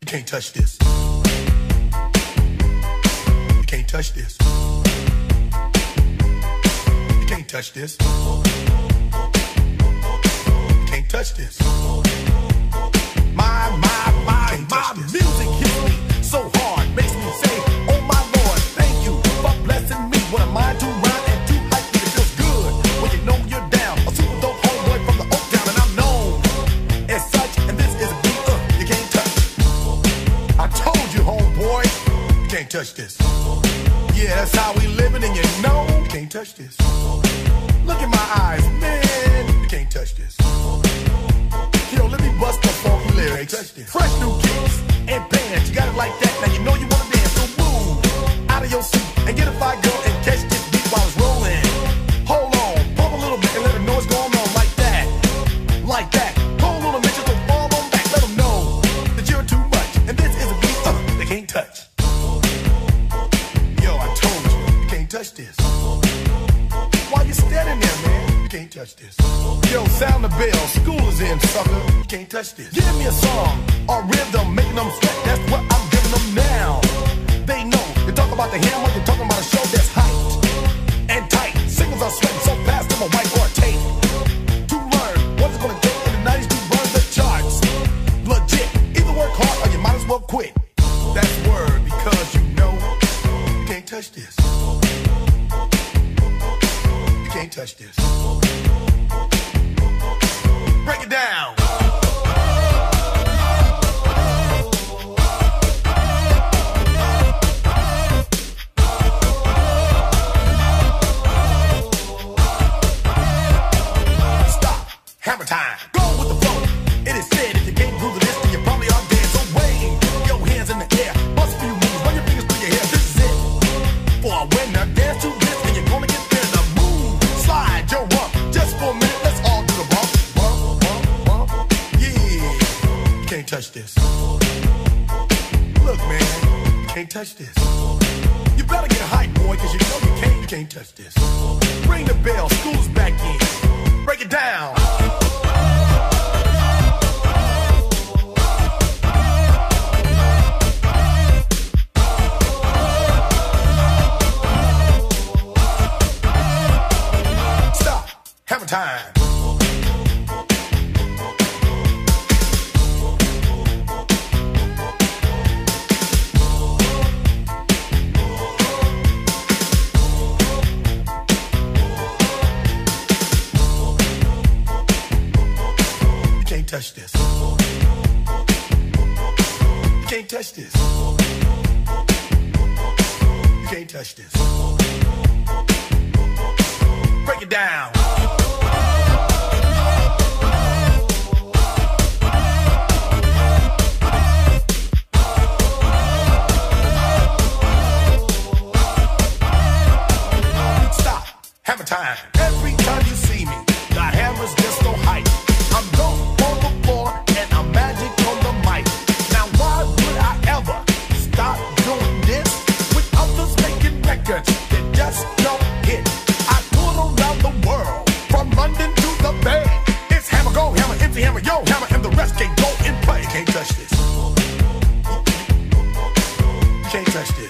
You can't touch this. You can't touch this. You can't touch this. You can't touch this. My music hits me so hard, makes me say, oh my Lord, thank you for blessing me. What a mind to rhyme and to hype me. It feels good when you know you're down. A super dope homeboy from the Oak Town, and I'm known as such. And this is a beat you can't touch. I told you, homeboy, you can't touch this. Yeah, that's how we living, and you know you can't touch this. Look in my eyes, man, you can't touch this. Yo, let me bust the funky lyrics. Fresh new kicks and bands, you got it like that. Now you know you wanna dance, so move out of your seat and get a fire girl and catch this beat while it's rolling. Hold on, pump a little bit and let them know what's going on like that. Like that. Hold on a minute, just don't fall on back. Let them know that you're too much. And this is a beat they can't touch. Yo, I told you, you can't touch this. Why you standing there, man? You can't touch this. Yo, sound the bell, school is in, sucker. You can't touch this. Give me a song or rhythm, making them sweat. That's what I'm giving them now. They know. You talk about the hammer, you're talking about a show that's hyped and tight. Singles are sweating so fast, I'm a white or tape. To learn what it's gonna take in the 90s to run the charts. Legit. Either work hard or you might as well quit. That's word, because you know you can't touch this. You can't touch this. Break it down. Stop. Hammer time. Go with the flow. It is said if you can't groove this, then you probably are dead. So wave your hands in the air. Bust a few moves. Run your fingers through your hair. This is it. For a winner, dance to this, and you're gonna get there. The move. Slide your rump. Just for a minute, let's all do the bump. Can't touch this. Look, man, you can't touch this. You better get hype, boy, cause you know you can't touch this. Ring the bell, school's back in. Break it down. Stop. Hammer time. Touch this. You can't touch this. You can't touch this. Break it down. Stop. Hammer time. Every time you see me, the hammer's just so hype. I'm dope on the floor and I'm magic on the mic. Now why would I ever stop doing this with others making records that just don't hit? I tour around the world, from London to the Bay. It's hammer, go hammer, empty hammer, yo hammer, and the rest can go and play. You can't touch this. You can't touch this.